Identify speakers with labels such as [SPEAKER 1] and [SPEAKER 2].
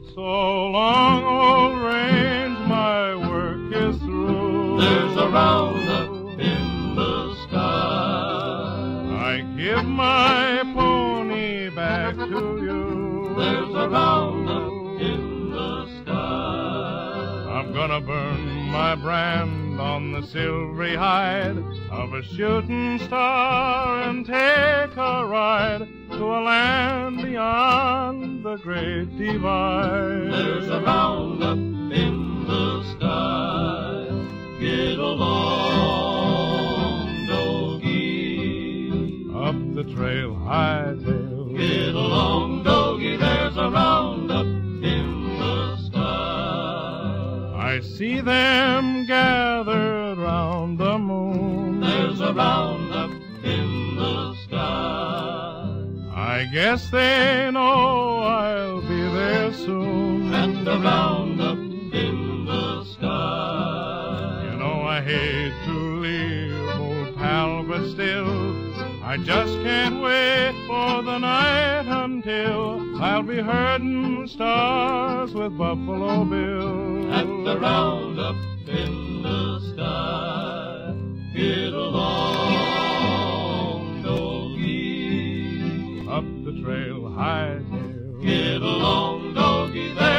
[SPEAKER 1] So long, old range, my work is through.
[SPEAKER 2] There's a roundup in the sky.
[SPEAKER 1] I give my pony back to you.
[SPEAKER 2] There's a roundup in the sky.
[SPEAKER 1] I'm gonna burn my brand on the silvery hide of a shooting star and take a ride to a land beyond the great divide.
[SPEAKER 2] There's a roundup in the sky. Get along, doggy.
[SPEAKER 1] Up the trail, hightail.
[SPEAKER 2] Get along, doggy. There's a roundup in the sky.
[SPEAKER 1] I see them gathered round the moon.
[SPEAKER 2] There's a roundup in the sky.
[SPEAKER 1] I guess they know I'll be there soon.
[SPEAKER 2] And a roundup in the sky.
[SPEAKER 1] You know I hate to leave, old pal, but still I just can't wait for the night until I'll be herding stars with Buffalo Bill.
[SPEAKER 2] At the roundup in the sky. Get along, doggy.
[SPEAKER 1] Up the trail, hightail.
[SPEAKER 2] Get along, doggy. There